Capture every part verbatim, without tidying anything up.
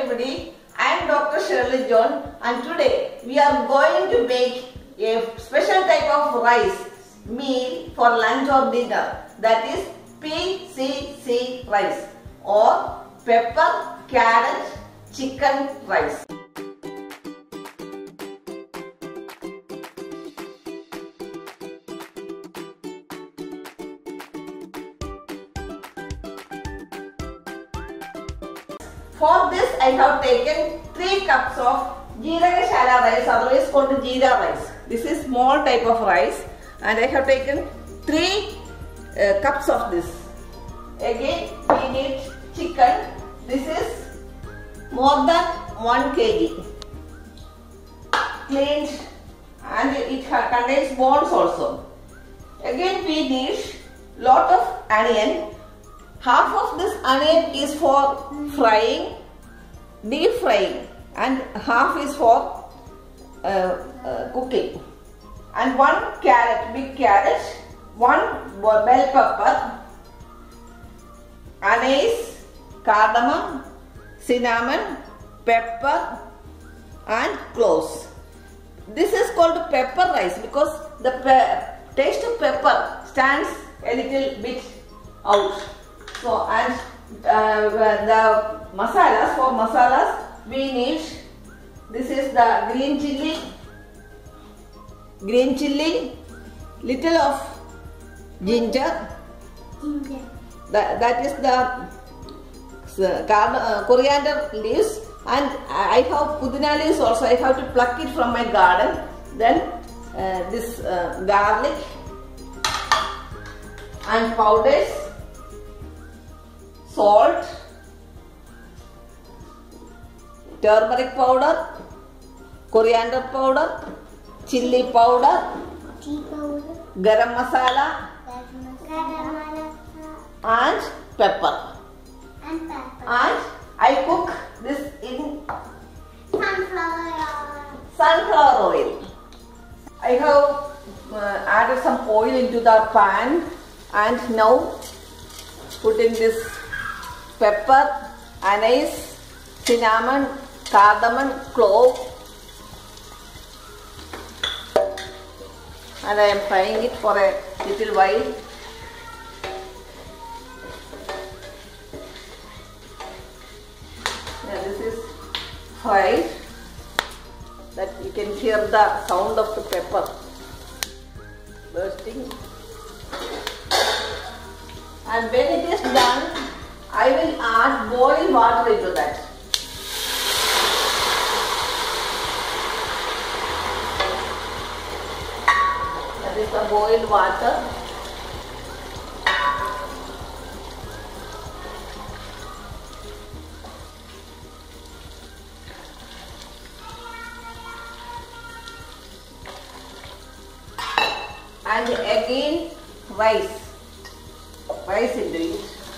everybody, I am Doctor Shirley John and today we are going to make a special type of rice meal for lunch or dinner, that is P C C rice or pepper, carrot, chicken rice. For this I have taken three cups of Jeeraga Shala rice, otherwise called Jeera rice. This is small type of rice and I have taken three uh, cups of this. Again we need chicken. This is more than one kilogram. Cleaned and it contains bones also. Again we need lot of onion. Half of this onion is for frying, deep frying, and half is for uh, uh, cooking. And one carrot, big carrot, one bell pepper, anise, cardamom, cinnamon, pepper, and cloves. This is called pepper rice because the pe taste of pepper stands a little bit out. So, and uh, the masalas, for masalas we need, this is the green chilli, green chilli, little of ginger, ginger. That, that is the uh, coriander leaves, and I have pudina leaves also. I have to pluck it from my garden. Then uh, this uh, garlic and powders, salt, turmeric powder, coriander powder, chilli powder, tea powder, garam masala, garam masala, and pepper. And pepper. And I cook this in sunflower oil. sunflower oil. I have uh, added some oil into the pan and now put in this pepper, anise, cinnamon, cardamom, clove, and I am frying it for a little while. Yeah, this is fried, that you can hear the sound of the pepper bursting. And when it is done, I will add boiled water into that. That is the boiled water. And again rice, rice into it.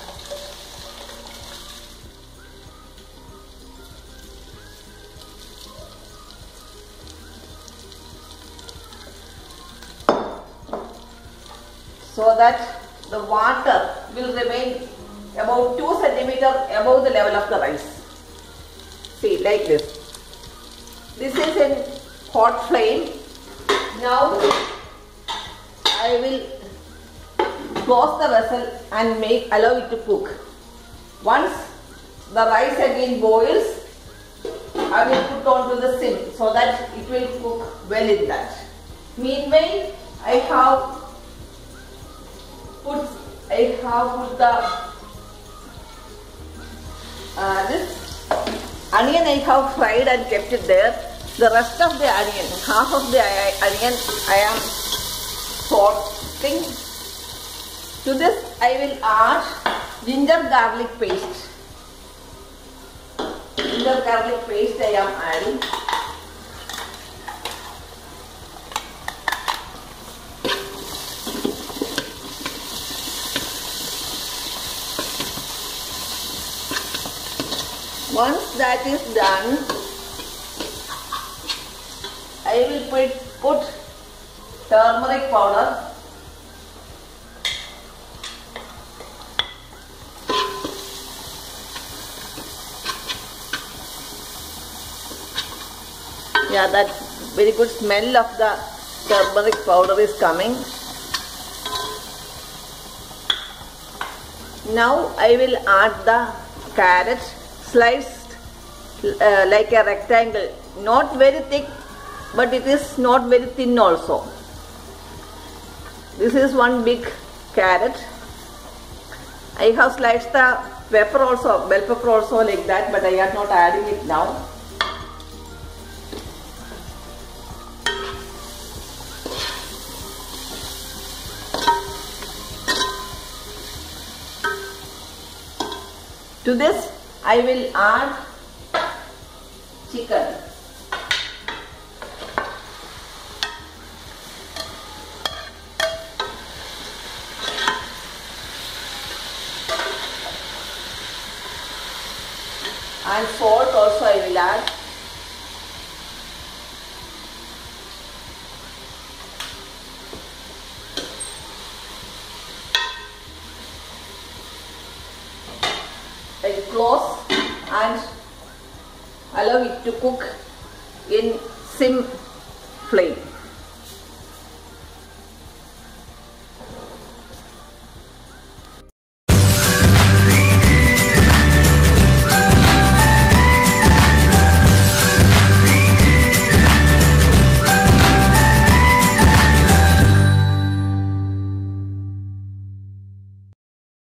So that the water will remain about two centimeters above the level of the rice. See, like this. This is in hot flame. Now I will close the vessel and make allow it to cook. Once the rice again boils, I will put on to the sim so that it will cook well in that. Meanwhile, I have put I have put the uh, this onion I have fried and kept it there. The rest of the onion, half of the onion I am sauteing. To this I will add ginger garlic paste. Ginger garlic paste I am adding. Once that is done, I will put, put turmeric powder, Yeah, that very good smell of the turmeric powder is coming. Now I will add the carrot sliced uh, like a rectangle, not very thick, but it is not very thin also. This is one big carrot. I have sliced the pepper also, bell pepper also like that, but I am not adding it now. To this I will add chicken. And salt also I will add. I will close and allow it to cook in sim flame.